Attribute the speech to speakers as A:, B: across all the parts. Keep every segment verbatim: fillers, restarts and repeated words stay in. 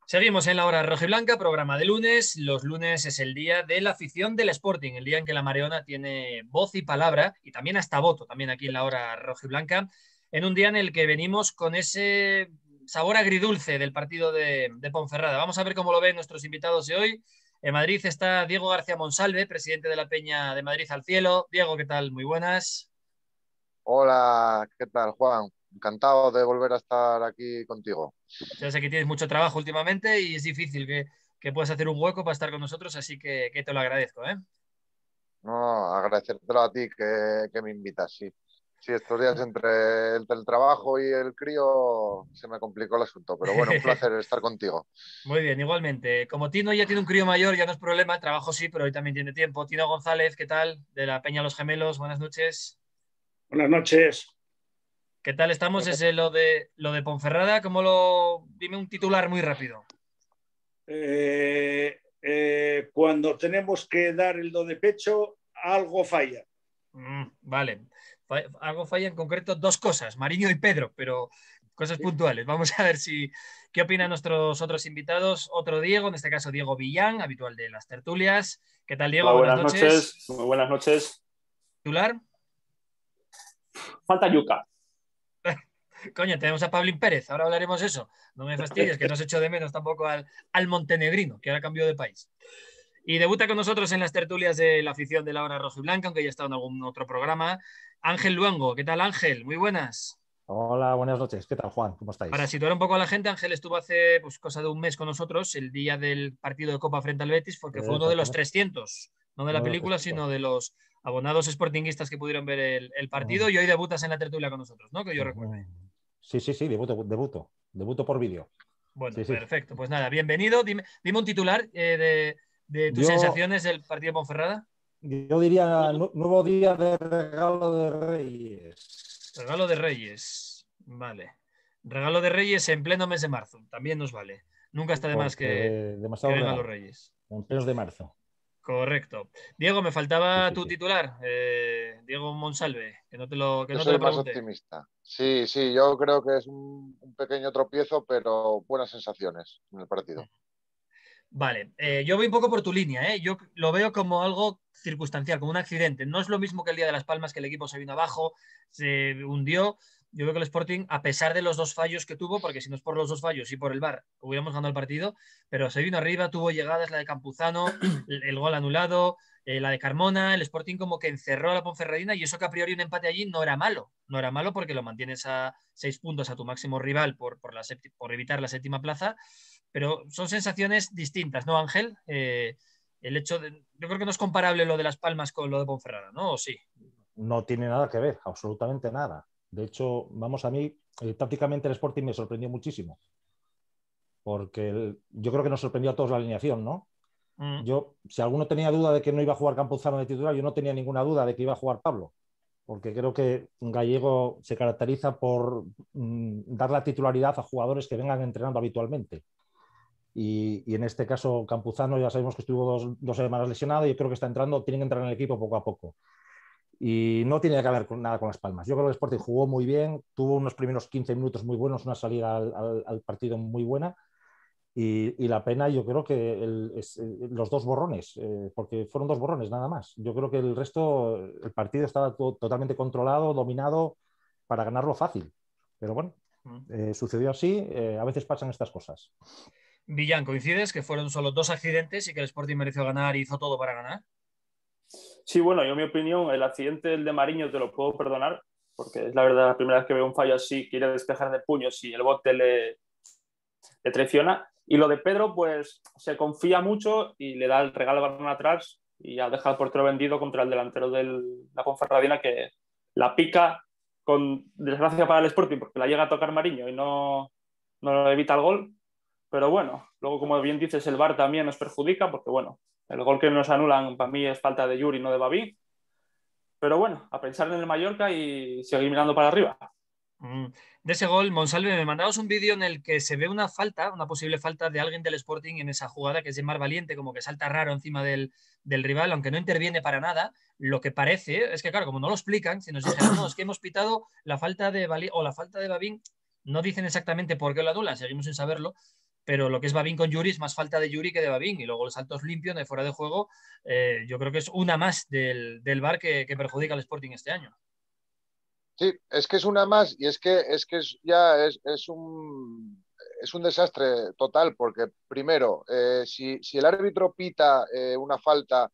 A: Seguimos en la hora rojiblanca, programa de lunes. Los lunes es el día de la afición del Sporting, el día en que la Mareona tiene voz y palabra, y también hasta voto, también aquí en la hora rojiblanca, en un día en el que venimos con ese sabor agridulce del partido de, de Ponferrada. Vamos a ver cómo lo ven nuestros invitados de hoy. En Madrid está Diego García Monsalve, presidente de la Peña de Madrid al Cielo. Diego, ¿qué tal? Muy buenas.
B: Hola, ¿qué tal, Juan? Encantado de volver a estar aquí contigo.
A: Ya sé que tienes mucho trabajo últimamente y es difícil que, que puedas hacer un hueco para estar con nosotros, así que, que te lo agradezco, ¿eh?
B: No, agradecértelo a ti que, que me invitas, sí. Sí, estos días entre el teletrabajo y el crío se me complicó el asunto, pero bueno, un placer estar contigo.
A: Muy bien, igualmente. Como Tino ya tiene un crío mayor, ya no es problema, el trabajo sí, pero hoy también tiene tiempo. Tino González, ¿qué tal? De la Peña Los Gemelos, buenas noches.
C: Buenas noches.
A: ¿Qué tal estamos? Es lo de, lo de Ponferrada, ¿cómo lo...? Dime un titular muy rápido.
C: Eh, eh, cuando tenemos que dar el do de pecho, algo falla.
A: Mm, vale. Fa- Algo falla en concreto dos cosas, Mariño y Pedro, pero cosas puntuales. Vamos a ver si qué opinan nuestros otros invitados. Otro Diego, en este caso Diego Villán, habitual de las tertulias. ¿Qué tal, Diego?
D: Hola,
A: Buenas
D: buenas
A: noches.
D: noches. Muy buenas noches.
A: ¿Titular?
D: Falta yuca.
A: Coño, tenemos a Pablín Pérez, ahora hablaremos de eso. No me fastidies, que no se echó de menos tampoco al, al montenegrino, que ahora cambió de país. Y debuta con nosotros en las tertulias de la afición de la hora roja y blanca, aunque ya ha estado en algún otro programa. Ángel Luengo, ¿qué tal, Ángel? Muy buenas.
E: Hola, buenas noches. ¿Qué tal, Juan? ¿Cómo
A: Para
E: estáis?
A: situar un poco a la gente, Ángel estuvo hace pues, cosa de un mes con nosotros, el día del partido de Copa frente al Betis, porque fue uno de los
E: Exactamente.
A: trescientos, no de la
E: Uno de los
A: película,
E: trescientos.
A: sino de los abonados sportinguistas que pudieron ver el, el partido, y hoy debutas en la tertulia con nosotros, ¿no? Que yo recuerde.
E: Sí, sí, sí, debuto, debuto, debuto por vídeo.
A: Bueno,
E: Sí, sí.
A: perfecto. Pues nada, bienvenido. Dime, dime un titular eh, de, de tus
E: Yo,
A: sensaciones del partido de Ponferrada.
E: yo diría nu- nuevo día de regalo de Reyes.
A: Regalo de Reyes. Vale. Regalo de Reyes en pleno mes de marzo. También nos vale. Nunca está de más
E: Porque
A: que, que
E: demasiado
A: vengan los
E: regalo.
A: Reyes.
E: En plenos de marzo.
A: Correcto. Diego, me
E: Sí,
A: faltaba
E: sí,
A: tu
E: sí.
A: titular. eh, Diego Monsalve, que no te lo, que
B: Yo
A: no te
B: soy
A: lo
B: más
A: pregunté.
B: optimista. Sí, sí, yo creo que es un, un pequeño tropiezo, pero buenas sensaciones en el partido.
A: Vale, eh, yo voy un poco por tu línea, ¿eh? Yo lo veo como algo circunstancial, como un accidente. No es lo mismo que el día de Las Palmas, que el equipo se vino abajo, se hundió. Yo veo que el Sporting, a pesar de los dos fallos que tuvo, porque si no es por los dos fallos y por el V A R, hubiéramos ganado el partido, pero se vino arriba, tuvo llegadas, la de Campuzano, el, el gol anulado, eh, la de Carmona, el Sporting como que encerró a la Ponferradina, y eso que a priori un empate allí no era malo. No era malo porque lo mantienes a seis puntos a tu máximo rival por, por, la por evitar la séptima plaza, pero son sensaciones distintas, ¿no, Ángel? Eh, el hecho de, yo creo que no es comparable lo de Las Palmas con lo de Ponferrada, ¿no? ¿O sí?
E: No tiene nada que ver, absolutamente nada. De hecho, vamos, a mí, eh, tácticamente el Sporting me sorprendió muchísimo. Porque el- yo creo que nos sorprendió a todos la alineación, ¿no?
A: Mm.
E: Yo, si alguno tenía duda de que no iba a jugar Campuzano de titular, yo no tenía ninguna duda de que iba a jugar Pablo, porque creo que Gallego se caracteriza por mm, dar la titularidad a jugadores que vengan entrenando habitualmente. Y, y en este caso, Campuzano ya sabemos que estuvo dos, dos semanas lesionado y yo creo que está entrando, tiene que entrar en el equipo poco a poco. Y no tiene que ver con nada con Las Palmas. Yo creo que el Sporting jugó muy bien, tuvo unos primeros quince minutos muy buenos, una salida al, al, al partido muy buena. Y, y, la pena, yo creo que el, es, los dos borrones, eh, porque fueron dos borrones nada más. Yo creo que el resto, el partido estaba to totalmente controlado, dominado para ganarlo fácil. Pero bueno, eh, sucedió así, eh, a veces pasan estas cosas.
A: Villán, ¿coincides que fueron solo dos accidentes y que el Sporting mereció ganar y hizo todo para ganar?
D: Sí, bueno, yo en mi opinión, el accidente el de Mariño te lo puedo perdonar, porque es la verdad la primera vez que veo un fallo así, quiere despejar de puños y el bote le, le traiciona. Y lo de Pedro, pues se confía mucho y le da el regalo de balón atrás y ya deja el portero vendido contra el delantero de la Ponferradina, que la pica con desgracia para el Sporting porque la llega a tocar Mariño y no, no evita el gol. Pero bueno, luego como bien dices, el V A R también nos perjudica porque bueno, el gol que nos anulan para mí es falta de Yuri, no de Babí. Pero bueno, a pensar en el Mallorca y seguir mirando para arriba.
A: De ese gol, Monsalve, me mandabas un vídeo en el que se ve una falta, una posible falta de alguien del Sporting en esa jugada, que es Mar Valiente, como que salta raro encima del, del rival, aunque no interviene para nada. Lo que parece es que, claro, como no lo explican, si nos dijeran, no, es que hemos pitado la falta de Vali o la falta de Babín, no dicen exactamente por qué lo anulan, seguimos sin saberlo, pero lo que es Babín con Yuri es más falta de Yuri que de Babín, y luego los saltos limpios de fuera de juego, eh, yo creo que es una más del, del V A R que, que perjudica al Sporting este año.
B: Sí, es que es una más y es que, es que es, ya es, es, un, es un desastre total, porque primero, eh, si, si el árbitro pita eh, una falta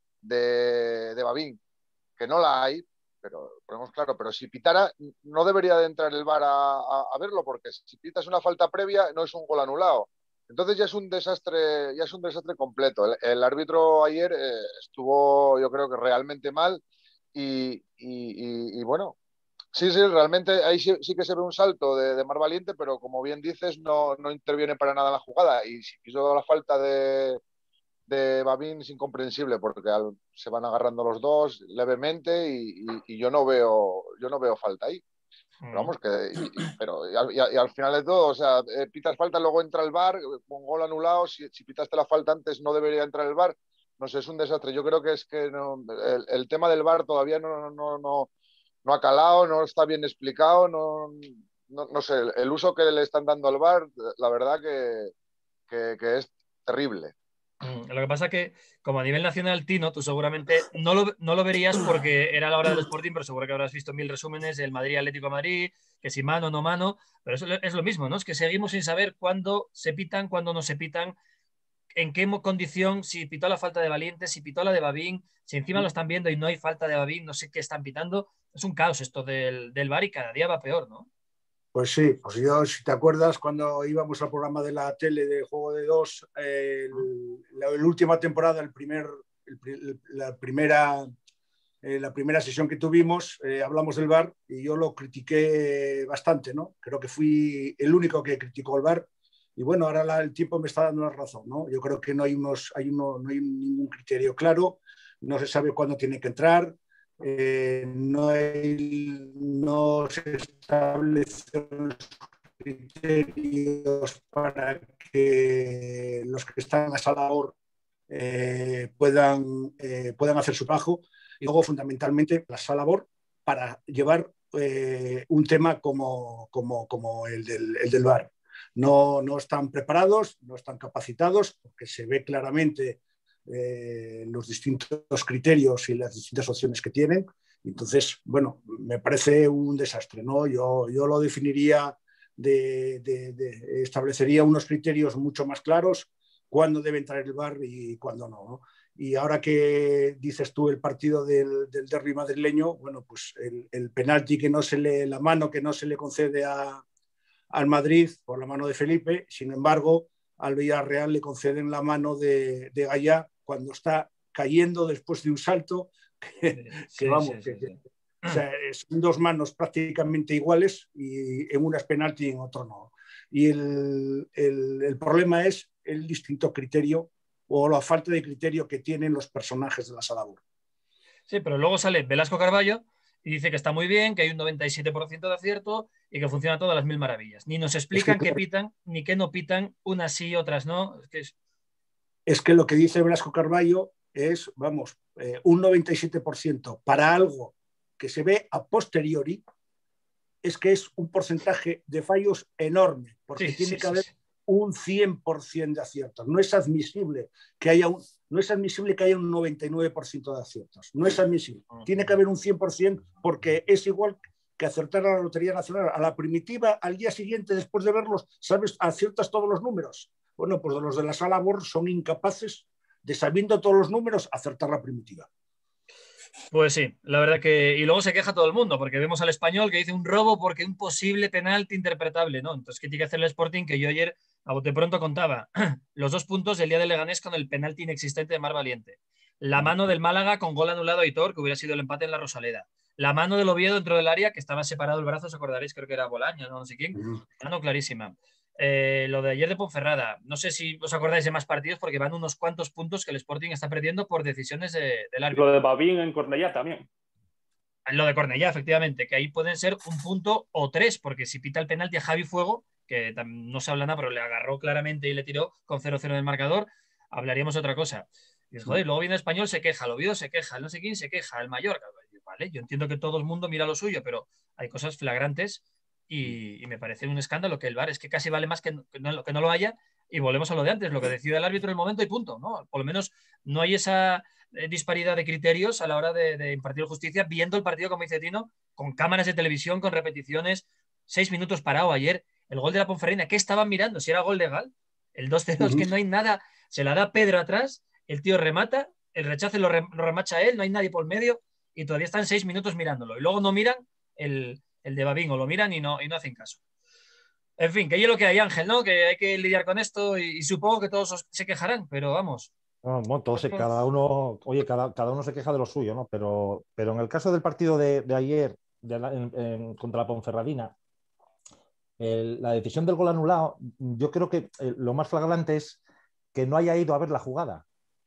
B: de, de Babín, que no la hay, pero ponemos claro, pero si pitara, no debería de entrar el V A R a, a, a verlo, porque si pitas una falta previa, no es un gol anulado. Entonces ya es un desastre, ya es un desastre completo. El, el árbitro ayer eh, estuvo, yo creo que realmente mal, y, y, y, y bueno, sí, sí, realmente ahí sí, sí que se ve un salto de, de Mar Valiente, pero como bien dices, no, no interviene para nada en la jugada. Y si quiso la falta de, de Babín es incomprensible, porque al, se van agarrando los dos levemente y, y, y yo no veo yo no veo falta ahí. Pero vamos, que, y, y, pero y al, y al final de todo, o sea, eh, pitas falta, luego entra el V A R, con gol anulado, si, si pitaste la falta antes no debería entrar el V A R. No sé, es un desastre. Yo creo que es que no, el, el tema del V A R todavía no, no, no, no ha calado, no está bien explicado, no, no, no sé, el, el uso que le están dando al V A R, la verdad que, que, que es terrible.
A: Lo que pasa que, como a nivel nacional, Tino, tú seguramente no lo, no lo verías porque era la hora del Sporting, pero seguro que habrás visto mil resúmenes, el Madrid Atlético de Madrid, que si mano no mano, pero eso es lo mismo, ¿no? Es que seguimos sin saber cuándo se pitan, cuándo no se pitan, en qué condición, si pitó la falta de Valiente, si pitó la de Babín, si encima lo están viendo y no hay falta de Babín, no sé qué están pitando. Es un caos esto del, del V A R y cada día va peor, ¿no?
C: Pues sí, pues yo, si te acuerdas, cuando íbamos al programa de la tele de Juego de Dos, eh, el, la, la última temporada, el primer, el, la, primera, eh, la primera sesión que tuvimos, eh, hablamos del V A R y yo lo critiqué bastante, ¿no? Creo que fui el único que criticó el V A R. Y bueno, ahora la, el tiempo me está dando la razón, ¿no? Yo creo que no hay, unos, hay, uno, no hay ningún criterio claro, no se sabe cuándo tiene que entrar, eh, no, hay, no se establecen criterios para que los que están en esa labor eh, puedan, eh, puedan hacer su trabajo, y luego fundamentalmente la sala labor para llevar eh, un tema como, como, como el, del, el del V A R. No, no están preparados, no están capacitados, porque se ve claramente eh, los distintos criterios y las distintas opciones que tienen. Entonces, bueno, me parece un desastre, ¿no? Yo, yo lo definiría, de, de, de, establecería unos criterios mucho más claros, cuándo debe entrar el V A R y cuándo no, ¿no? Y ahora que dices tú el partido del, del derbi madrileño, bueno, pues el, el penalti que no se le, la mano que no se le concede a al Madrid por la mano de Felipe, sin embargo, al Villarreal le conceden la mano de, de Gallá cuando está cayendo después de un salto, que,
A: sí,
C: que vamos,
A: sí, sí,
C: que,
A: sí.
C: O sea, son dos manos prácticamente iguales y en una es penalti y en otro no. Y el, el, el problema es el distinto criterio o la falta de criterio que tienen los personajes de la sala labor.
A: Sí, pero luego sale Velasco Carballo y dice que está muy bien, que hay un noventa y siete por ciento de acierto y que funciona todo a las mil maravillas. Ni nos explican es que, qué pitan, ni qué no pitan, unas sí, otras no. Es que, es...
C: es que lo que dice Velasco Carballo es, vamos, eh, un noventa y siete por ciento para algo que se ve a posteriori, es que es un porcentaje de fallos enorme, porque sí, tiene sí, que haber sí, sí. un cien por ciento de aciertos. No es admisible que haya un, no es admisible que haya un noventa y nueve por ciento de aciertos. No es admisible. Tiene que haber un cien por ciento porque es igual que acertar a la Lotería Nacional. A la primitiva, al día siguiente, después de verlos, ¿sabes? Aciertas todos los números. Bueno, pues los de la sala B O R son incapaces de, sabiendo todos los números, acertar la primitiva.
A: Pues sí, la verdad que... Y luego se queja todo el mundo, porque vemos al Español que dice un robo porque un posible penalti interpretable, ¿no? Entonces, ¿qué tiene que hacer el Sporting? Que yo ayer, a bote pronto, contaba los dos puntos del día del Leganés con el penalti inexistente de Mar Valiente. La mano del Málaga con gol anulado a Aitor, que hubiera sido el empate en la Rosaleda. La mano del Oviedo dentro del área, que estaba separado el brazo, os acordaréis, creo que era Bolaño, no, no sé quién. Mano clarísima. Eh, lo de ayer de Ponferrada, no sé si os acordáis de más partidos porque van unos cuantos puntos que el Sporting está perdiendo por decisiones de, del árbitro.
D: Lo de Babín en Cornellá también.
A: Lo de Cornellá, efectivamente, que ahí pueden ser un punto o tres, porque si pita el penalti a Javi Fuego, que no se habla nada, pero le agarró claramente y le tiró con cero cero en el marcador, hablaríamos de otra cosa. Y dices, joder, luego viene el Español, se queja, el Oviedo se queja, el no sé quién se queja, el Mallorca. Vale, yo entiendo que todo el mundo mira lo suyo, pero hay cosas flagrantes. Y, y me parece un escándalo que el V A R es que casi vale más que, que, no, que no lo haya y volvemos a lo de antes, lo que decide el árbitro en el momento y punto, ¿no? Por lo menos no hay esa disparidad de criterios a la hora de, de impartir justicia, viendo el partido, como dice Tino, con cámaras de televisión, con repeticiones, seis minutos parado ayer, el gol de la Ponferradina, ¿qué estaban mirando? Si era gol legal, el dos cero, uh-huh. Es que no hay nada, se la da Pedro atrás, el tío remata, el rechace lo, re, lo remacha él, no hay nadie por medio y todavía están seis minutos mirándolo y luego no miran el, el de Babín o lo miran y no, y no hacen caso. En fin, que yo lo que hay, Ángel, ¿no? Que hay que lidiar con esto y, y supongo que todos se quejarán, pero vamos.
E: No, bueno, todos, cada uno, oye, cada, cada uno se queja de lo suyo, ¿no? Pero, pero en el caso del partido de, de ayer de la, en, en, contra la Ponferradina, el, la decisión del gol anulado, yo creo que eh, lo más flagrante es que no haya ido a ver la jugada.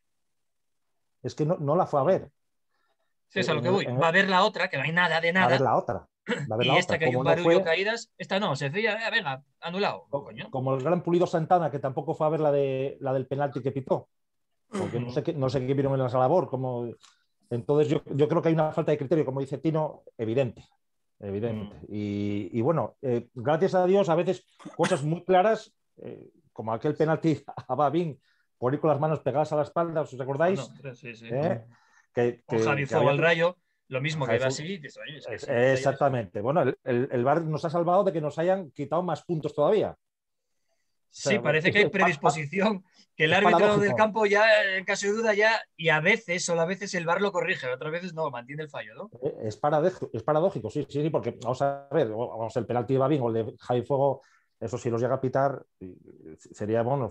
E: Es que no, no la fue a ver.
A: Sí, es a lo que voy. Va a ver la otra, que no hay nada de nada.
E: Va a ver la otra. Va a ver
A: y
E: la
A: esta
E: otra.
A: que hay
E: como
A: un barullo
E: no fue,
A: caídas, esta no, sencilla, eh, venga, anulado.
E: Como,
A: coño.
E: como el gran Pulido Santana, que tampoco fue a ver la, de, la del penalti que pitó. Porque no sé qué, no sé qué vieron en la labor. Como... Entonces yo, yo creo que hay una falta de criterio, como dice Tino, evidente. Evidente. Mm. Y, y bueno, eh, gracias a Dios, a veces cosas muy claras, eh, como aquel penalti a Babín, por ir con las manos pegadas a la espalda, ¿os recordáis?
A: No, no, sí, sí.
E: ¿Eh? Que, que,
A: o Javi Fuego al Rayo, lo mismo que iba así. Es que
E: sí, exactamente. Bueno, el, el, el V A R nos ha salvado de que nos hayan quitado más puntos todavía.
A: Sí, o sea, parece que hay predisposición, que el árbitro paradójico. Del campo ya, en caso de duda, ya, y a veces, solo a veces el V A R lo corrige, otras veces no, mantiene el fallo, ¿no?
E: Es paradójico, es paradójico, sí, sí, sí, porque vamos a ver, vamos, el penalti de Babín o el de Javi Fuego, eso si los llega a pitar, sería, bueno...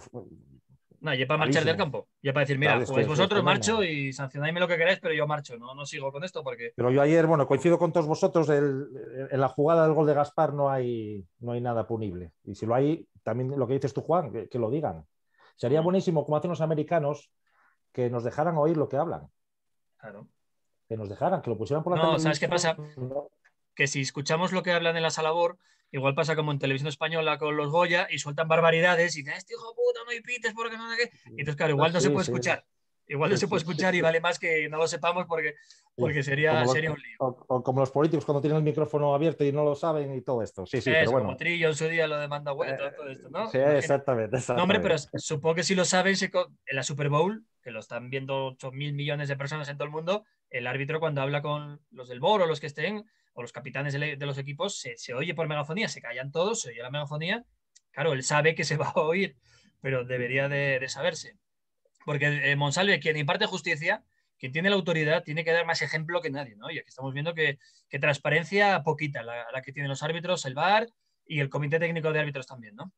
A: No, ya para marchar del campo, ya para decir, mira, claro, jugáis vosotros,
E: es
A: marcho y sancionadme lo que queráis, pero yo marcho, no, no sigo con esto porque...
E: Pero yo ayer, bueno, coincido con todos vosotros, el, en la jugada del gol de Gaspar no hay, no hay nada punible. Y si lo hay, también lo que dices tú, Juan, que, que lo digan. Sería buenísimo, como hacen los americanos, que nos dejaran oír lo que hablan.
A: Claro.
E: Que nos dejaran, que lo pusieran por la
A: No, ¿sabes qué pasa? Que si escuchamos lo que hablan en la sala labor, igual pasa como en televisión española con los Goya y sueltan barbaridades y dicen, este hijo de puta, no hay pites porque no sé qué. Y entonces, claro, igual no sí, se puede sí. escuchar. Igual no sí, se puede escuchar sí, y vale más que no lo sepamos porque, porque sería,
E: los,
A: sería un lío.
E: O, o como los políticos cuando tienen el micrófono abierto y no lo saben y todo esto. Sí, sí,
A: es,
E: pero bueno.
A: Como Trillo en su día lo demanda Hueto, eh, todo esto, ¿no?
E: Sí, exactamente, exactamente.
A: No, hombre, pero supongo que si lo saben, se, en la Super Bowl, que lo están viendo ocho mil millones de personas en todo el mundo, el árbitro cuando habla con los del B O R o los que estén, o los capitanes de, de los equipos, se, se oye por megafonía, se callan todos, se oye la megafonía. Claro, él sabe que se va a oír, pero debería de, de saberse. Porque eh, Monsalve, quien imparte justicia, quien tiene la autoridad, tiene que dar más ejemplo que nadie, ¿no? Y aquí estamos viendo que, que transparencia poquita, la, la que tienen los árbitros, el V A R y el Comité Técnico de Árbitros también, ¿no?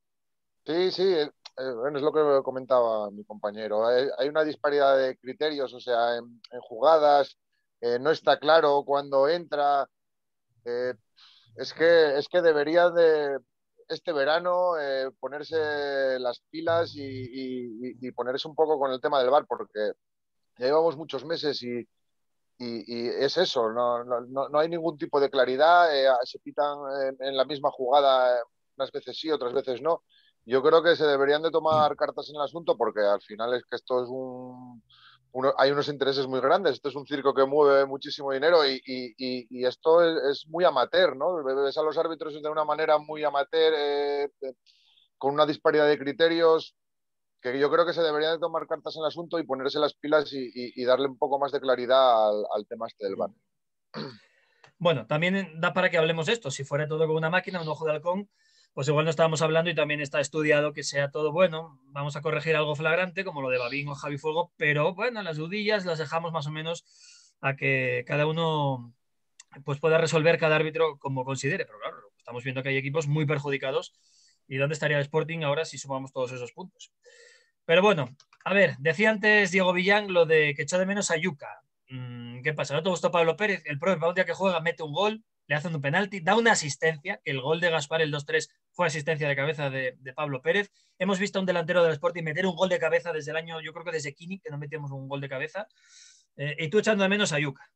B: Sí, sí, eh, bueno, es lo que comentaba mi compañero. Hay, hay una disparidad de criterios, o sea, en, en jugadas, eh, no está claro cuándo entra. Eh, es, que, es que debería de este verano eh, ponerse las pilas y, y, y ponerse un poco con el tema del V A R, porque ya llevamos muchos meses y, y, y es eso, no, no, no hay ningún tipo de claridad, eh, se pitan en, en la misma jugada, unas veces sí, otras veces no. Yo creo que se deberían de tomar cartas en el asunto porque al final es que esto es un... Uno, hay unos intereses muy grandes, esto es un circo que mueve muchísimo dinero y, y, y, y esto es, es muy amateur, ¿no? Ves a los árbitros de una manera muy amateur, eh, con una disparidad de criterios, que yo creo que se deberían de tomar cartas en el asunto y ponerse las pilas y, y, y darle un poco más de claridad al, al tema este del V A R.
A: Bueno, también da para que hablemos de esto. Si fuera todo con una máquina, un ojo de halcón, pues igual no estábamos hablando y también está estudiado que sea todo bueno. Vamos a corregir algo flagrante, como lo de Babín o Javi Fuego, pero bueno, las dudillas las dejamos más o menos a que cada uno pues pueda resolver cada árbitro como considere. Pero claro, estamos viendo que hay equipos muy perjudicados. ¿Y dónde estaría el Sporting ahora si sumamos todos esos puntos? Pero bueno, a ver, decía antes Diego Villán lo de que echó de menos a Yuca. ¿Qué pasa? ¿No te gustó Pablo Pérez? El profe, un día que juega, mete un gol, le hacen un penalti, da una asistencia, que el gol de Gaspar, el dos tres, fue asistencia de cabeza de, de Pablo Pérez. Hemos visto a un delantero del Sporting meter un gol de cabeza desde el año, yo creo que desde Kini, que no metíamos un gol de cabeza. Eh, y tú echando de menos a Yuca.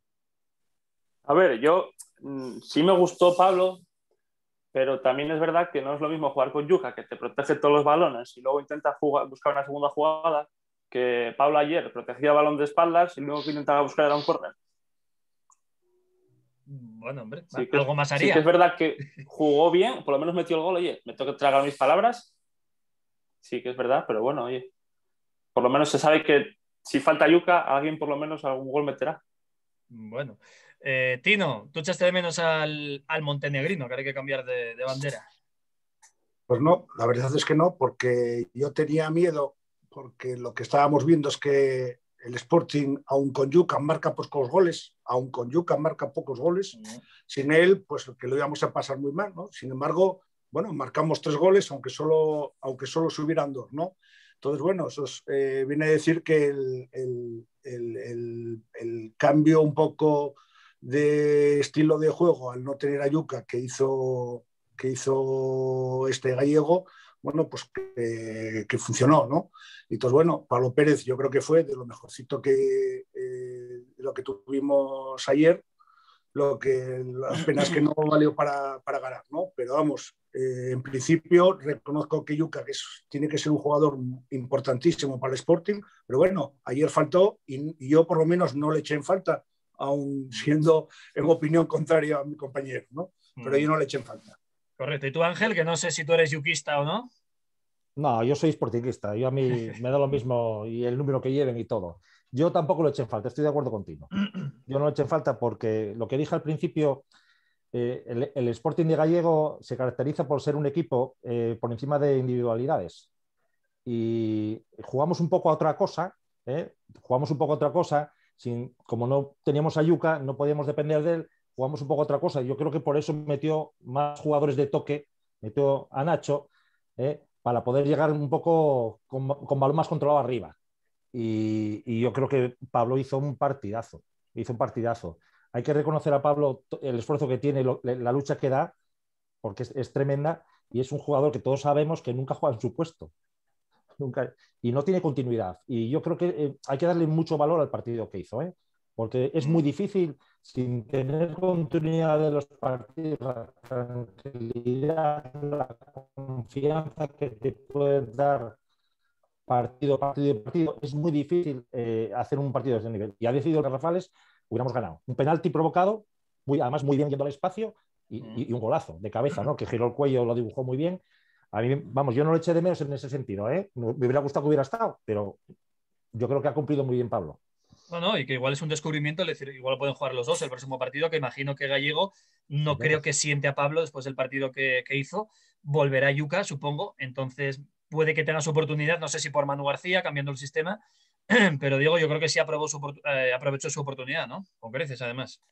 D: A ver, yo mmm, sí me gustó Pablo, pero también es verdad que no es lo mismo jugar con Yuca, que te protege todos los balones y luego intenta jugar, buscar una segunda jugada, que Pablo ayer protegía balón de espaldas y luego que intentaba buscar era un córner.
A: Bueno, hombre,
D: sí
A: que algo
D: es,
A: más haría.
D: Sí que es verdad que jugó bien, por lo menos metió el gol. Oye, me tengo que tragar mis palabras, sí que es verdad, pero bueno, oye, por lo menos se sabe que si falta Yuka, alguien por lo menos algún gol meterá.
A: Bueno, eh, Tino, ¿tú echaste de menos al, al montenegrino, que hay que cambiar de, de bandera?
C: Pues no, la verdad es que no, porque yo tenía miedo, porque lo que estábamos viendo es que el Sporting, aun con Yuka, marca pocos goles, aun con Yuka marca pocos goles, uh-huh. Sin él, pues que lo íbamos a pasar muy mal, ¿no? Sin embargo, bueno, marcamos tres goles, aunque solo, aunque solo subieran dos, ¿no? Entonces, bueno, eso es, eh, viene a decir que el, el, el, el, el cambio un poco de estilo de juego al no tener a Yuka que hizo, que hizo este gallego, bueno, pues que, que funcionó, ¿no? Y entonces, bueno, Pablo Pérez yo creo que fue de lo mejorcito que, eh, lo que tuvimos ayer, lo que las penas que no valió para, para ganar, ¿no? Pero vamos, eh, en principio reconozco que Yuka que es, tiene que ser un jugador importantísimo para el Sporting, pero bueno, ayer faltó y, y yo por lo menos no le eché en falta, aun siendo en opinión contraria a mi compañero, ¿no? Pero yo no le eché en falta.
A: Correcto. ¿Y tú, Ángel, que no sé si tú eres yuquista o no?
E: No, yo soy sportinguista. Yo a mí me da lo mismo y el número que lleven y todo. Yo tampoco lo eché en falta, estoy de acuerdo contigo. Yo no lo eché en falta porque lo que dije al principio, eh, el, el Sporting de Gallego se caracteriza por ser un equipo eh, por encima de individualidades. Y jugamos un poco a otra cosa, ¿eh? jugamos un poco a otra cosa, sin, como no teníamos a Yuka, no podíamos depender de él, jugamos un poco a otra cosa. Yo creo que por eso metió más jugadores de toque, metió a Nacho, ¿eh? para poder llegar un poco con, con balón más controlado arriba. Y, y yo creo que Pablo hizo un partidazo, hizo un partidazo. Hay que reconocer a Pablo el esfuerzo que tiene, lo, la lucha que da, porque es, es tremenda, y es un jugador que todos sabemos que nunca juega en su puesto. Nunca, y no tiene continuidad. Y yo creo que eh, hay que darle mucho valor al partido que hizo, ¿eh? Porque es muy difícil, sin tener continuidad de los partidos, la tranquilidad, la confianza que te puede dar partido, partido, partido, es muy difícil eh, hacer un partido de ese nivel. Y ha decidido que Rafales hubiéramos ganado. Un penalti provocado, muy, además muy bien yendo al espacio, y, y, y un golazo de cabeza, ¿no? Que giró el cuello, lo dibujó muy bien. A mí, vamos, yo no lo eché de menos en ese sentido, ¿eh? Me hubiera gustado que hubiera estado, pero yo creo que ha cumplido muy bien Pablo.
A: No, no, y que igual es un descubrimiento, es decir, igual lo pueden jugar los dos el próximo partido, que imagino que Gallego no creo que siente a Pablo después del partido que, que hizo, volverá a Yuka, supongo, entonces puede que tenga su oportunidad, no sé si por Manu García, cambiando el sistema, pero Diego, yo creo que sí aprovechó su, eh, aprovechó su oportunidad, ¿no? Con creces, además.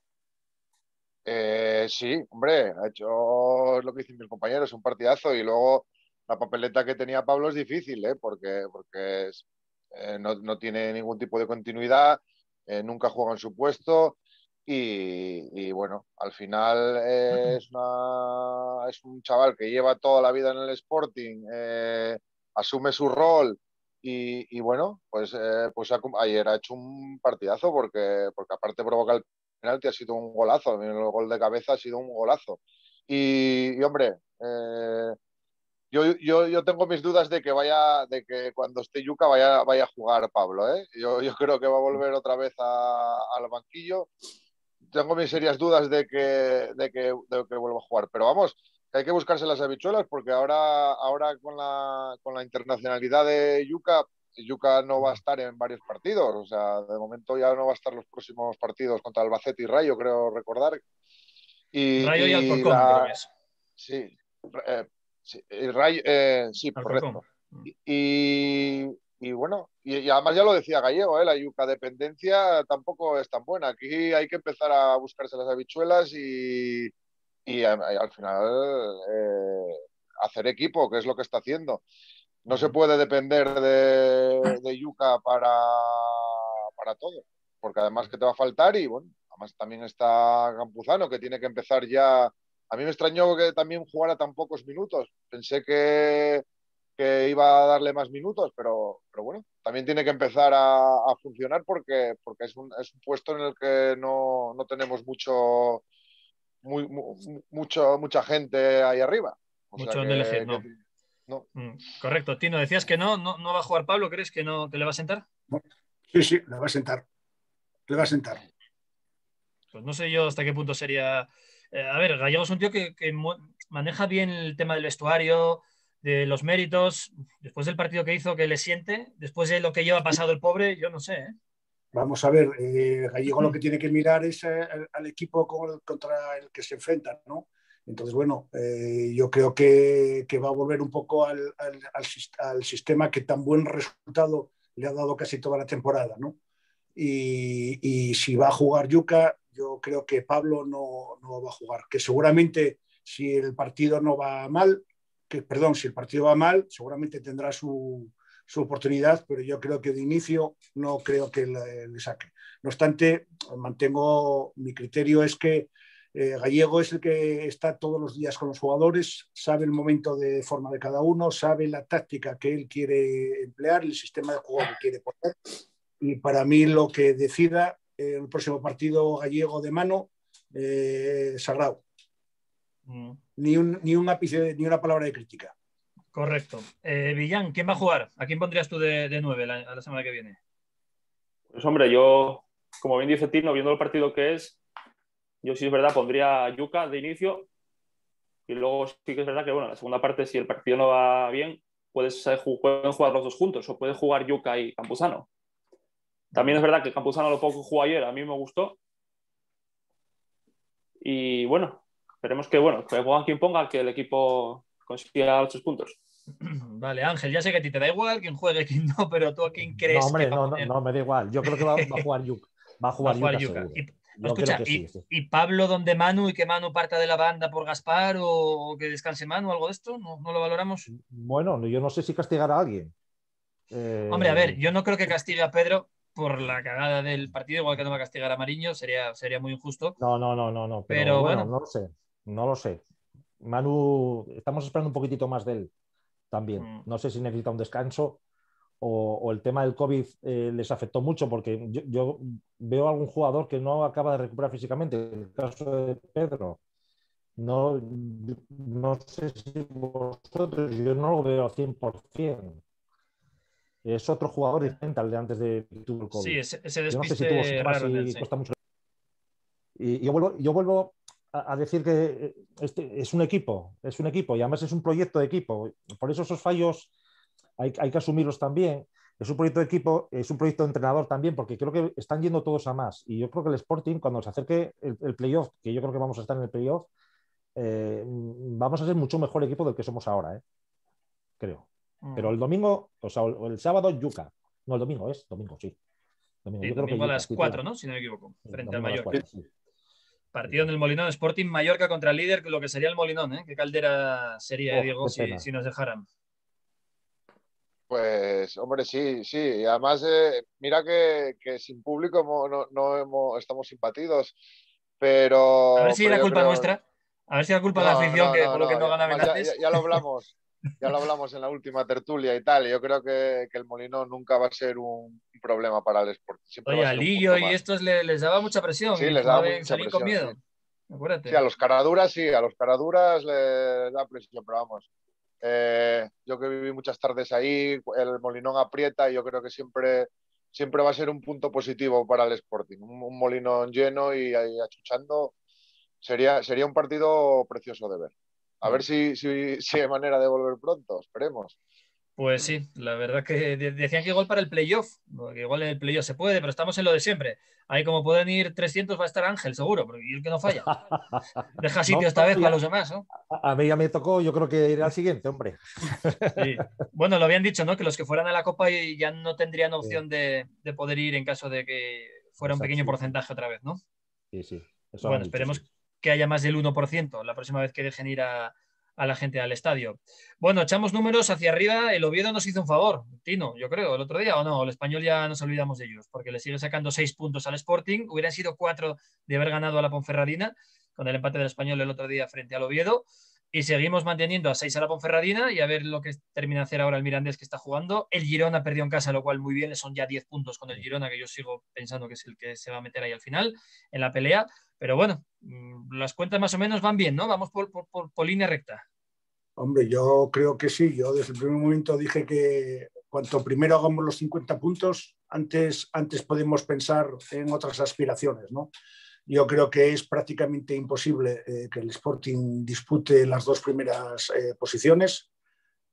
B: Eh, sí, hombre, ha hecho lo que dicen mis compañeros, un partidazo, y luego la papeleta que tenía Pablo es difícil, ¿eh? porque, porque es, eh, no, no tiene ningún tipo de continuidad, eh, nunca juega en su puesto y, y bueno, al final eh, es, una, es un chaval que lleva toda la vida en el Sporting, eh, asume su rol y, y bueno, pues, eh, pues ayer ha hecho un partidazo porque, porque aparte provoca el penalti, ha sido un golazo, el gol de cabeza ha sido un golazo. Y, y hombre, eh, yo, yo, yo tengo mis dudas de que vaya, de que cuando esté Yuka vaya, vaya a jugar Pablo, ¿eh? Yo, yo creo que va a volver otra vez a, al banquillo. Tengo mis serias dudas de que, de que, de que vuelva a jugar, pero vamos, que hay que buscarse las habichuelas porque ahora, ahora con, la, con la internacionalidad de Yuka, Yuka no va a estar en varios partidos, o sea, de momento ya no va a estar los próximos partidos contra Albacete y Rayo, creo recordar. Y,
A: Rayo y, y Alcorcón,
B: la...
A: creo que es.
B: Sí, eh, sí, Rayo, eh, sí correcto. Y, y bueno, y, y además ya lo decía Gallego, ¿eh? La Yuka dependencia tampoco es tan buena. Aquí hay que empezar a buscarse las habichuelas y, y, a, y al final eh, hacer equipo, que es lo que está haciendo. No se puede depender de, de Yuka para, para todo, porque además que te va a faltar y bueno, además también está Campuzano que tiene que empezar ya. A mí me extrañó que también jugara tan pocos minutos. Pensé que, que iba a darle más minutos, pero, pero bueno, también tiene que empezar a, a funcionar porque, porque es, un, es un puesto en el que no, no tenemos mucho, muy, muy, mucho, mucha gente ahí arriba. O
A: mucho
B: sea
A: donde
B: que,
A: elegir, no.
B: Que, no.
A: Mm, correcto, Tino, decías que no, no, no va a jugar Pablo, ¿crees que no que le va a sentar?
C: Sí, sí, le va a sentar. Le va a sentar.
A: Pues no sé yo hasta qué punto sería. Eh, a ver, Gallego es un tío que, que maneja bien el tema del vestuario, de los méritos. Después después del partido que hizo, que le siente, después de lo que lleva pasado el pobre, yo no sé, ¿eh?
C: Vamos a ver, eh, Gallego lo que tiene que mirar es eh, al, al equipo con el, contra el que se enfrenta, ¿no? Entonces, bueno, eh, yo creo que, que va a volver un poco al, al, al, al sistema que tan buen resultado le ha dado casi toda la temporada, ¿no? Y, y si va a jugar Yuka, yo creo que Pablo no, no va a jugar, que seguramente si el partido no va mal, que, perdón, si el partido va mal, seguramente tendrá su, su oportunidad, pero yo creo que de inicio no creo que le, le saque. No obstante, mantengo, mi criterio es que eh, Gallego es el que está todos los días con los jugadores, sabe el momento de forma de cada uno, sabe la táctica que él quiere emplear, el sistema de juego que quiere poner, y para mí lo que decida eh, el próximo partido Gallego de mano, eh, sagrado. Mm. Ni, un, ni un ápice, ni una palabra de crítica.
A: Correcto. Eh, Villán, ¿quién va a jugar? ¿A quién pondrías tú de, de nueve la, la semana que viene?
D: Pues hombre, yo, como bien dice Tino, viendo el partido que es, yo sí es verdad, pondría a Yuka de inicio y luego sí que es verdad que, bueno, en la segunda parte, si el partido no va bien, puedes, pueden jugar los dos juntos o puede jugar Yuka y Campuzano. También es verdad que Campuzano lo poco que jugó ayer, a mí me gustó. Y bueno, esperemos que, bueno, que pongan quien ponga, que el equipo consiga los tres puntos.
A: Vale, Ángel, ya sé que a ti te da igual quién juegue, quién no, pero tú a quién crees
E: no, hombre,
A: que va
E: no,
A: a poner...
E: no, no, me da igual. Yo creo que va, va a jugar Yuka. Va a jugar, va a jugar Yuka, Yuka. Y,
A: escucha,
E: que
A: y,
E: sí, sí.
A: ¿y Pablo donde Manu y que Manu parta de la banda por Gaspar o, o que descanse Manu o algo de esto? ¿No, no lo valoramos?
E: Bueno, yo no sé si castigar a alguien.
A: Eh... Hombre, a ver, yo no creo que castigue a Pedro por la cagada del partido, igual que no va a castigar a Mariño, sería, sería muy injusto.
E: No, no, no, no, no. Pero, pero bueno, bueno, no lo sé. No lo sé. Manu, estamos esperando un poquitito más de él también. Mm. No sé si necesita un descanso o, o el tema del COVID eh, les afectó mucho, porque yo, yo veo a algún jugador que no acaba de recuperar físicamente. En el caso de Pedro, no, no sé si vosotros, yo no lo veo al cien por cien. Es otro jugador diferente al de antes de que tuvo el COVID.
A: Sí, ese, ese despiste
E: yo no sé si tuvo síntomas y sí. Cuesta mucho. Y yo vuelvo, yo vuelvo a decir que este es un equipo, es un equipo y además es un proyecto de equipo. Por eso esos fallos hay, hay que asumirlos también. Es un proyecto de equipo, es un proyecto de entrenador también, porque creo que están yendo todos a más. Y yo creo que el Sporting, cuando se acerque el, el playoff, que yo creo que vamos a estar en el playoff, eh, vamos a ser mucho mejor equipo del que somos ahora, ¿eh? Creo. Mm. Pero el domingo, o sea, el, el sábado, Yuka. No, el domingo es, domingo, sí.
A: Domingo, sí, yo domingo creo que a las cuatro, ¿no? Si no me equivoco, frente al Mallorca. Sí. Partido en el Molinón, Sporting Mallorca contra el líder, lo que sería el Molinón, ¿eh? Qué caldera sería, oh, Diego, si, si nos dejaran.
B: Pues, hombre, sí, sí. Y además, eh, mira que, que sin público no, no hemos, estamos sin partidos, pero...
A: A ver si
B: era
A: culpa
B: creo...
A: nuestra. A ver si era culpa
B: no,
A: de la afición
B: no,
A: que
B: no,
A: por lo
B: no,
A: que no
B: ya,
A: gana Benates.
B: Ya, ya, ya lo hablamos. Ya lo hablamos en la última tertulia y tal. Y yo creo que, que el Molinón nunca va a ser un problema para el Sporting. Siempre
A: Oye,
B: va a
A: a
B: ser un
A: Lillo
B: punto
A: y
B: más.
A: estos les, les daba mucha presión.
B: Sí,
A: y
B: les daba mucha
A: salían
B: presión.
A: Con miedo.
B: Sí.
A: Acuérdate.
B: Sí, a los caraduras sí, a los caraduras les da presión, pero vamos. Eh, yo que viví muchas tardes ahí, el Molinón aprieta y yo creo que siempre, siempre va a ser un punto positivo para el Sporting. Un, un Molinón lleno y ahí achuchando. Sería, sería un partido precioso de ver. A ver si, si, si hay manera de volver pronto, esperemos.
A: Pues sí, la verdad que decían que igual para el playoff, que igual en el playoff se puede, pero estamos en lo de siempre. Ahí como pueden ir trescientos va a estar Ángel, seguro, porque el que no falla. Deja sitio no, esta vez ya, para los demás, ¿no?
E: A mí ya me tocó, yo creo que iré al siguiente, hombre.
A: Sí. Bueno, lo habían dicho, ¿no? Que los que fueran a la Copa ya no tendrían opción sí. de, de poder ir en caso de que fuera Exacto, un pequeño sí, porcentaje sí. otra vez, ¿no?
E: Sí, sí. Eso
A: bueno, esperemos dicho, sí. que haya más del uno por ciento la próxima vez que dejen ir a... a la gente al estadio. Bueno, echamos números hacia arriba. El Oviedo nos hizo un favor, Tino, yo creo, el otro día, ¿o no? El Español ya nos olvidamos de ellos, porque le sigue sacando seis puntos al Sporting. Hubieran sido cuatro de haber ganado a la Ponferradina, con el empate del Español el otro día frente al Oviedo. Y seguimos manteniendo a seis a la Ponferradina y a ver lo que termina de hacer ahora el Mirandés que está jugando. El Girona perdió en casa, lo cual muy bien, son ya diez puntos con el Girona, que yo sigo pensando que es el que se va a meter ahí al final, en la pelea. Pero bueno, las cuentas más o menos van bien, ¿no? Vamos por, por, por, por línea recta.
C: Hombre, yo creo que sí. Yo desde el primer momento dije que cuanto primero hagamos los cincuenta puntos, antes, antes podemos pensar en otras aspiraciones, ¿no? Yo creo que es prácticamente imposible eh, que el Sporting dispute las dos primeras eh, posiciones.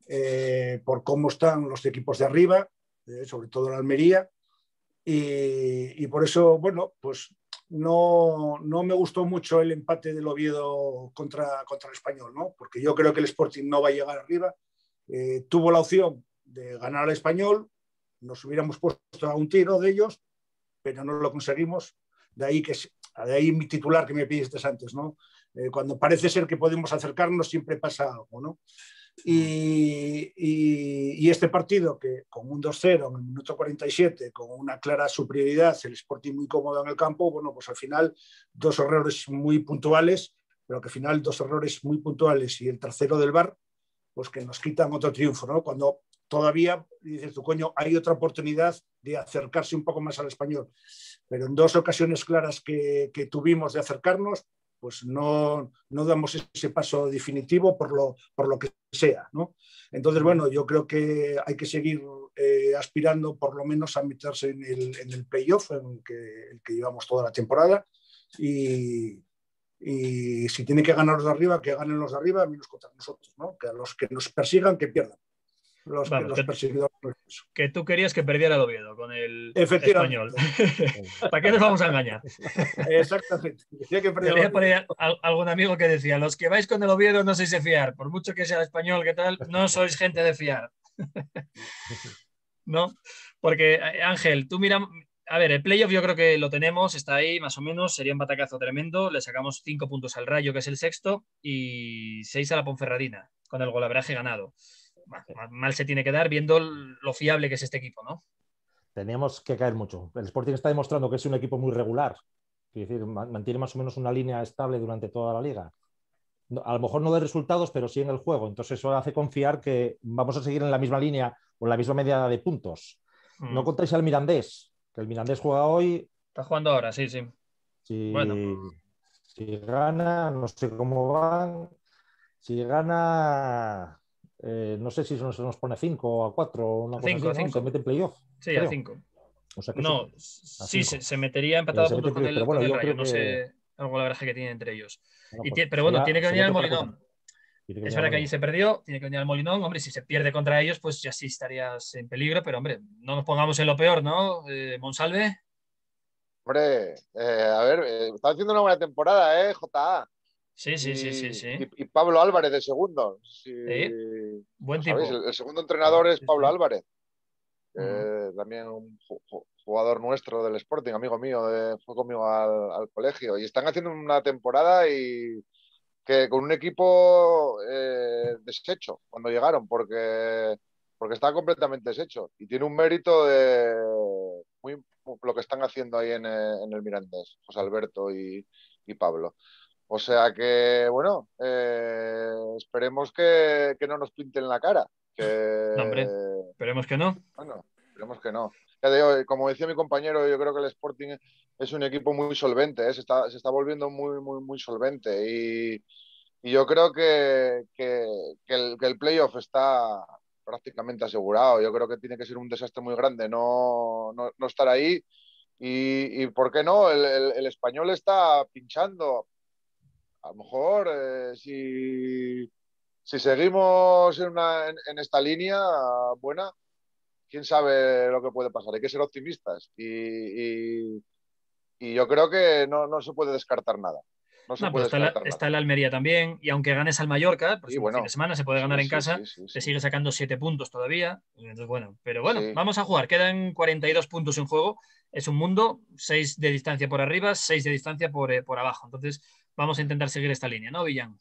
C: eh, por cómo están los equipos de arriba, eh, sobre todo la Almería, y, y por eso, bueno, pues no, no me gustó mucho el empate del Oviedo contra, contra el Español, ¿no? Porque yo creo que el Sporting no va a llegar arriba. Eh, tuvo la opción de ganar al Español, nos hubiéramos puesto a un tiro de ellos, pero no lo conseguimos. De ahí, que, de ahí mi titular que me pidiste antes, ¿no? Eh, cuando parece ser que podemos acercarnos, siempre pasa algo, ¿no? Y, y, y este partido, que con un dos cero en el minuto cuarenta y siete, con una clara superioridad, el Sporting muy cómodo en el campo, bueno, pues al final dos errores muy puntuales, pero que al final dos errores muy puntuales y el tercero del V A R, pues que nos quitan otro triunfo, ¿no? Cuando todavía, dices tú, coño, hay otra oportunidad de acercarse un poco más al Español. Pero en dos ocasiones claras que, que tuvimos de acercarnos, pues no, no damos ese paso definitivo por lo, por lo que sea, ¿no? Entonces, bueno, yo creo que hay que seguir eh, aspirando por lo menos a meterse en el, en el playoff, en el que, el que llevamos toda la temporada, y, y si tienen que ganar los de arriba, que ganen los de arriba, menos contra nosotros, ¿no? Que a los que nos persigan, que pierdan. Los,
A: Vamos,
C: que, los
A: que,
C: perseguidores.
A: Que tú querías que perdiera el Oviedo con el
C: Efectivamente.
A: Español. ¿Para qué nos vamos a engañar?
C: Exactamente. Decía que
A: Tenía por ahí algún amigo que decía, los que vais con el Oviedo no sois de fiar, por mucho que sea el Español, ¿qué tal? No sois gente de fiar. ¿No? Porque, Ángel, tú mira, a ver, el playoff yo creo que lo tenemos, está ahí más o menos, sería un batacazo tremendo, le sacamos cinco puntos al Rayo, que es el sexto, y seis a la Ponferradina, con el golaveraje ganado. Mal, mal se tiene que dar viendo lo fiable que es este equipo, ¿no?
E: Teníamos que caer mucho. El Sporting está demostrando que es un equipo muy regular, es decir, mantiene más o menos una línea estable durante toda la liga. A lo mejor no de resultados, pero sí en el juego. Entonces eso hace confiar que vamos a seguir en la misma línea o en la misma media de puntos. Mm. No contáis al Mirandés, que el Mirandés juega hoy.
A: Está jugando ahora, sí, sí.
E: Si,
A: bueno.
E: si gana, no sé cómo van. Si gana, eh, no sé si se nos, nos pone cinco a cuatro o una
A: a
E: cosa
A: cinco,
E: así, ¿no? Se mete en playoff.
A: Sí,
E: creo.
A: a cinco.
E: O sea que
A: no, sí, se, se, metería empatado
E: eh,
A: a puntos con el,
E: pero bueno,
A: con el
E: yo
A: Rayo.
E: creo
A: No
E: que...
A: sé el golaveraje que tiene entre ellos.
E: Bueno,
A: y
E: pues
A: pero bueno, tiene que venir al Molinón.
E: Que
A: es verdad que allí se perdió, tiene que venir al Molinón. Hombre, si se pierde contra ellos, pues ya sí estarías en peligro. Pero hombre, no nos pongamos en lo peor, ¿no? Eh, Monsalve.
B: Hombre, eh, a ver, eh, está haciendo una buena temporada, ¿eh? J A.
A: Sí, sí,
B: y,
A: sí, sí, sí.
B: Y, y Pablo Álvarez de segundo. Sí,
A: sí. Buen tipo.
B: ¿Sabéis? El, el segundo entrenador es Pablo
A: sí, sí.
B: Álvarez.
A: Uh
B: -huh. eh, también un jugador nuestro del Sporting, amigo mío, de, fue conmigo al, al colegio. Y están haciendo una temporada y que con un equipo eh, deshecho cuando llegaron, porque, porque está completamente deshecho. Y tiene un mérito de muy, lo que están haciendo ahí en, en el Mirandés, José Alberto y, y Pablo. O sea que, bueno, eh, esperemos que, que no nos pinten la cara. Que,
A: no, hombre, esperemos que no.
B: Bueno, esperemos que no. Ya digo, como decía mi compañero, yo creo que el Sporting es un equipo muy solvente, ¿eh? se, está, se está volviendo muy, muy, muy solvente. Y, y yo creo que, que, que, el, que el playoff está prácticamente asegurado. Yo creo que tiene que ser un desastre muy grande no, no, no estar ahí. Y, y ¿por qué no? El, el, el español está pinchando. A lo mejor, eh, si, si seguimos en, una, en, en esta línea buena, quién sabe lo que puede pasar. Hay que ser optimistas. Y, y, y yo creo que no, no se puede descartar nada. No se
A: no,
B: puede
A: está,
B: descartar
A: la,
B: nada.
A: está el Almería también, y aunque ganes al Mallorca, el próximo
B: sí, bueno,
A: fin de semana se puede ganar
B: sí,
A: en
B: sí,
A: casa,
B: sí, sí, sí,
A: te
B: sí.
A: sigue sacando siete puntos todavía. Entonces, bueno, pero bueno,
B: sí.
A: vamos a jugar. Quedan cuarenta y dos puntos en juego. Es un mundo, seis de distancia por arriba, seis de distancia por, eh, por abajo. Entonces, vamos a intentar seguir esta línea, ¿no, Villán?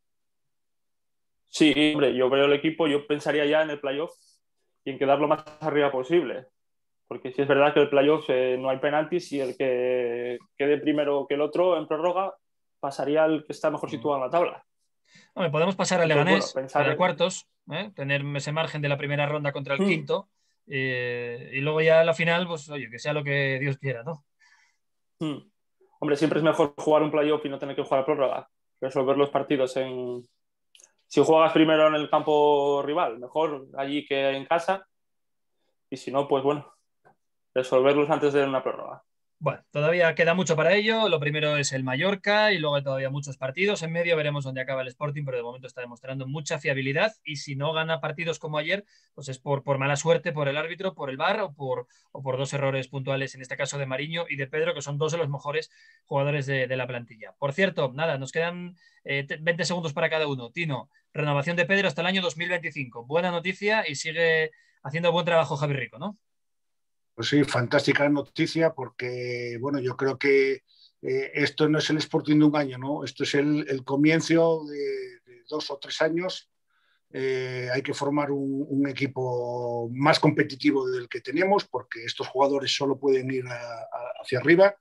D: Sí, hombre, yo veo el equipo, yo pensaría ya en el playoff y en quedar lo más arriba posible. Porque si es verdad que el playoff eh, no hay penaltis y el que quede primero que el otro en prórroga pasaría al que está mejor situado en la tabla.
A: Hombre, podemos pasar al Leganés bueno,
D: pensar
A: para
D: en...
A: cuartos, ¿eh? Tener ese margen de la primera ronda contra el hmm. quinto eh, y luego ya a la final, pues oye, que sea lo que Dios quiera, ¿no?
D: Hmm. Hombre, siempre es mejor jugar un playoff y no tener que jugar a prórroga, resolver los partidos en... Si juegas primero en el campo rival, mejor allí que en casa, y si no, pues bueno, resolverlos antes de una prórroga.
A: Bueno, todavía queda mucho para ello. Lo primero es el Mallorca y luego hay todavía muchos partidos. En medio veremos dónde acaba el Sporting, pero de momento está demostrando mucha fiabilidad y si no gana partidos como ayer, pues es por, por mala suerte, por el árbitro, por el V A R o por, o por dos errores puntuales, en este caso de Mariño y de Pedro, que son dos de los mejores jugadores de, de la plantilla. Por cierto, nada, nos quedan eh, veinte segundos para cada uno. Tino, renovación de Pedro hasta el año dos mil veinticinco. Buena noticia y sigue haciendo buen trabajo Javi Rico, ¿no?
C: Pues sí, fantástica noticia porque, bueno, yo creo que eh, esto no es el Sporting de un año, ¿no? Esto es el, el comienzo de, de dos o tres años. Eh, hay que formar un, un equipo más competitivo del que tenemos porque estos jugadores solo pueden ir a, a, hacia arriba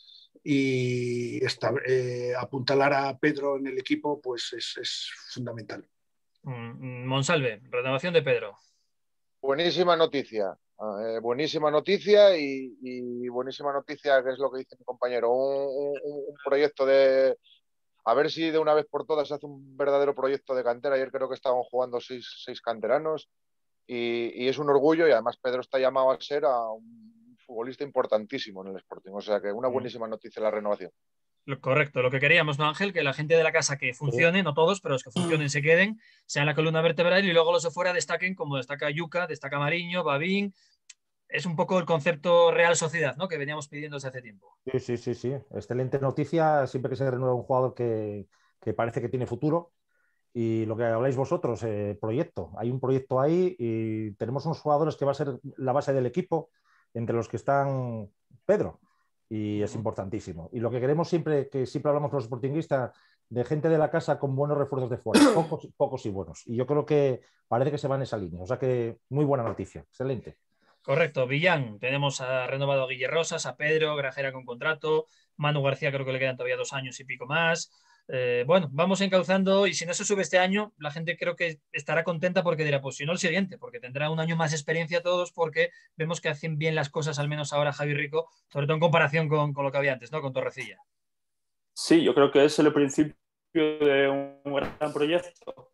C: y esta, eh, apuntalar a Pedro en el equipo pues es, es fundamental.
A: Mm, Monsalve, renovación de Pedro.
B: Buenísima noticia. Eh, buenísima noticia y, y buenísima noticia, que es lo que dice mi compañero, un, un, un proyecto de, a ver si de una vez por todas se hace un verdadero proyecto de cantera. Ayer creo que estaban jugando seis, seis canteranos y, y es un orgullo y además Pedro está llamado a ser a un futbolista importantísimo en el Sporting, o sea que una buenísima noticia la renovación.
A: Correcto, lo que queríamos, ¿no, Ángel? Que la gente de la casa que funcione, no todos, pero los que funcionen se queden, sean la columna vertebral y luego los de fuera destaquen, como destaca Yuca, destaca Mariño, Babín. Es un poco el concepto Real Sociedad, ¿no? Que veníamos pidiendo desde hace tiempo.
E: Sí, sí, sí, sí. Excelente noticia siempre que se renueva un jugador que, que parece que tiene futuro. Y lo que habláis vosotros, eh, proyecto. Hay un proyecto ahí y tenemos unos jugadores que va a ser la base del equipo, entre los que están Pedro. Y es importantísimo. Y lo que queremos siempre, que siempre hablamos los sportinguistas, de gente de la casa con buenos refuerzos de fuera, pocos, pocos y buenos. Y yo creo que parece que se va en esa línea. O sea que muy buena noticia. Excelente.
A: Correcto, Villán, tenemos a renovado a Guille Rosas, a Pedro, Grajera con contrato, Manu García creo que le quedan todavía dos años y pico más. Eh, bueno, vamos encauzando y si no se sube este año, la gente creo que estará contenta porque dirá, pues si no el siguiente, porque tendrá un año más de experiencia todos porque vemos que hacen bien las cosas, al menos ahora Javi Rico, sobre todo en comparación con, con lo que había antes, ¿no? Con Torrecilla.
D: Sí, yo creo que es el principio de un gran proyecto.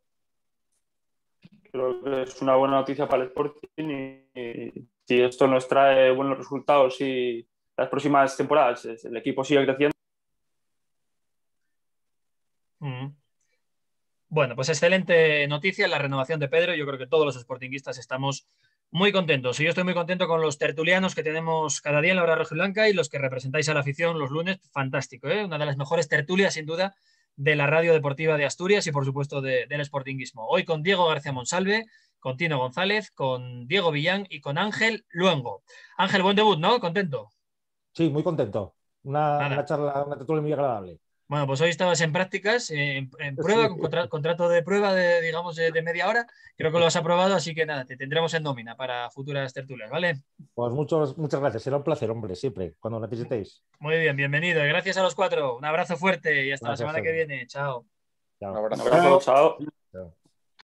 D: Creo que es una buena noticia para el Sporting y, y si esto nos trae buenos resultados y las próximas temporadas el equipo sigue creciendo.
A: Mm. Bueno, pues excelente noticia la renovación de Pedro. Yo creo que todos los sportinguistas estamos muy contentos. Y yo estoy muy contento con los tertulianos que tenemos cada día en la hora rojiblanca y los que representáis a la afición los lunes. Fantástico, ¿eh? Una de las mejores tertulias, sin duda, de la radio deportiva de Asturias y, por supuesto, de, del sportinguismo. Hoy con Diego García Monsalve, con Tino González, con Diego Villán y con Ángel Luengo. Ángel, buen debut, ¿no? ¿Contento?
E: Sí, muy contento. Una, una charla, una tertulia muy agradable.
A: Bueno, pues hoy estabas en prácticas, en, en prueba, sí. con contra, contrato de prueba de, digamos, de, de media hora. Creo que lo has aprobado, así que nada, te tendremos en nómina para futuras tertulias, ¿vale?
E: Pues muchos, muchas gracias. Será un placer, hombre, siempre, cuando necesitéis.
A: Muy bien, bienvenido. Gracias a los cuatro. Un abrazo fuerte y hasta gracias, la semana que viene. Chao.
D: Chao. Un abrazo, chao. chao.